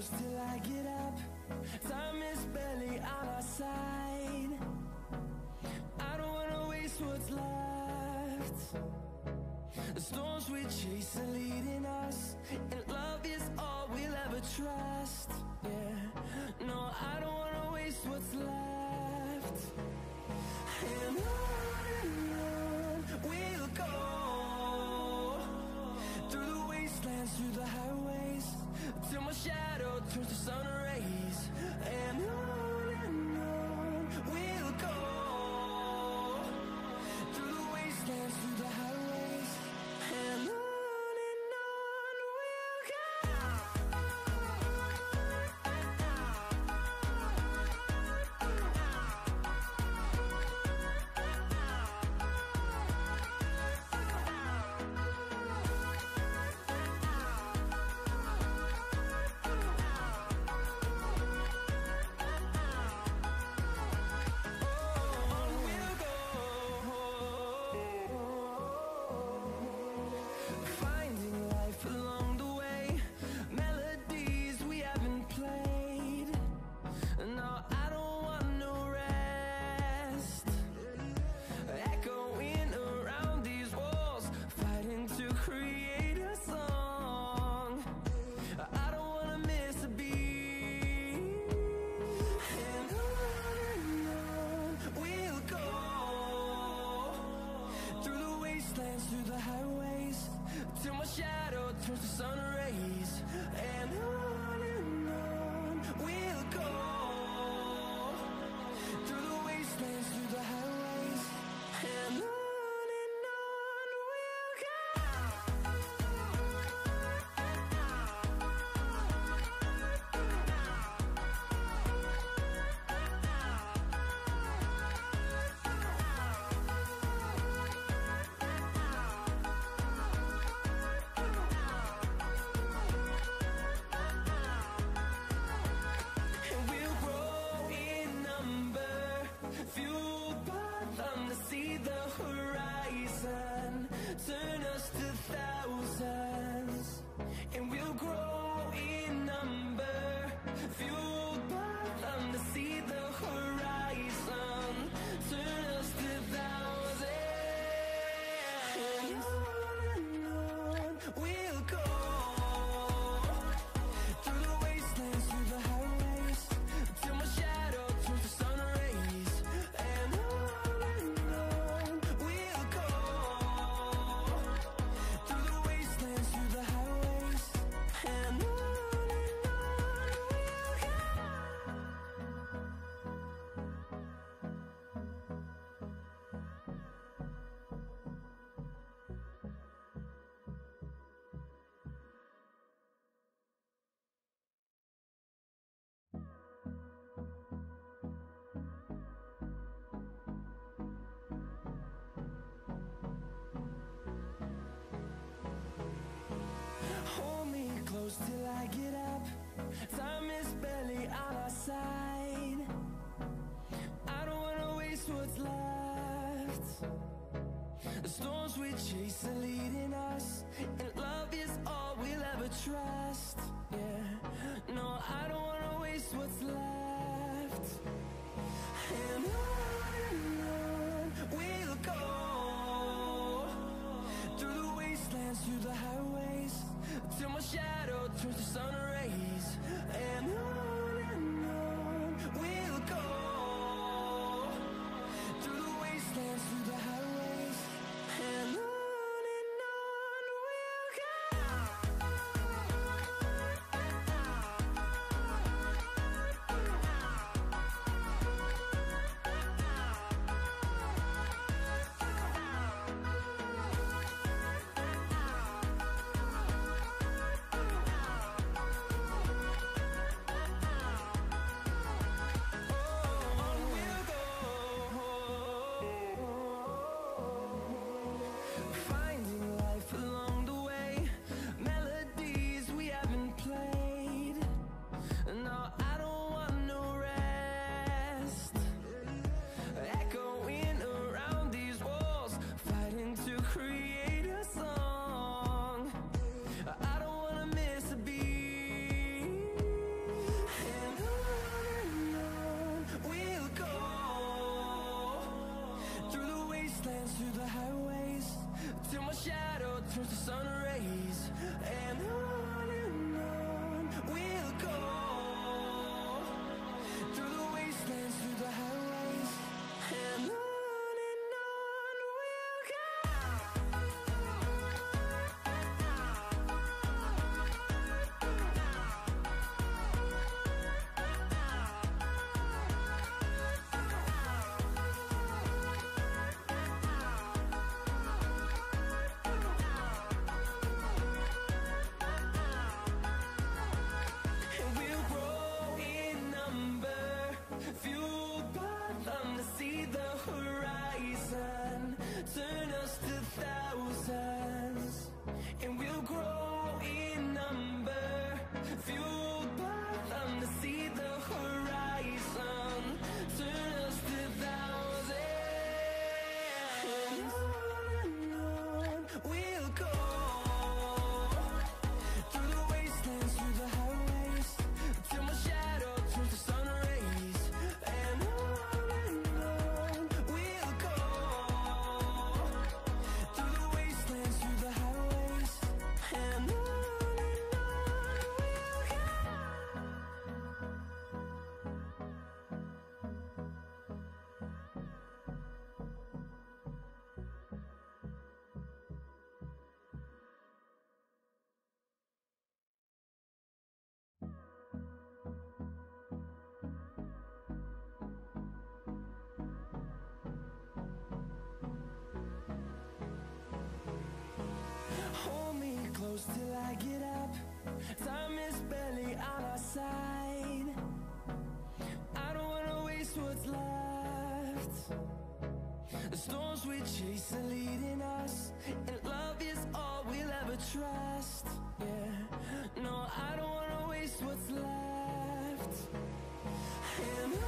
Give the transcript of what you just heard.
close till I get up. Time is barely on our side. I don't wanna waste what's left. The storms we chase are leading us, and love is all we'll ever trust. Yeah, no, I don't wanna waste what's left. And on we'll go, through the wastelands, through the highways, till my shadow turns to sun rays. And on we'll go, through the wastelands, through the highways, and on we'll go. Through the highways, till my shadow turns to sun rays. And on we'll go, through the wastelands, through the highways, and on we'll go. See the horizon, turn us to thousands, and we'll grow in number, fueled by them. To see the horizon, turn us to thousands, and on we'll go, through the wastelands, through the highways, till my shadow turns to sun rays. And close till I get up. Time is barely on our side. I don't wanna waste what's left. The storms we chase are leading us, and love is all we'll ever trust. Yeah, no, I don't wanna waste what's left. And on we'll go, through the wastelands, through the highways, till my shadow turns to sun rays. And on we'll go, through the wastelands, through the highways, and on we'll go. Time is barely on our side. I don't wanna waste what's left. The storms we chase are leading us, and love is all we'll ever trust. Yeah, no, I don't wanna waste what's left. And